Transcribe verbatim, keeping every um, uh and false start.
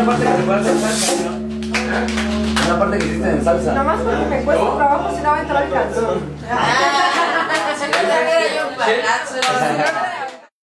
parte que se puede hacer salsa, ¿no? Una parte que hiciste en salsa. Nomás porque me cuesta trabajo, si no va a entrar el calzón. Ah, si no te hubiera yo un palazo.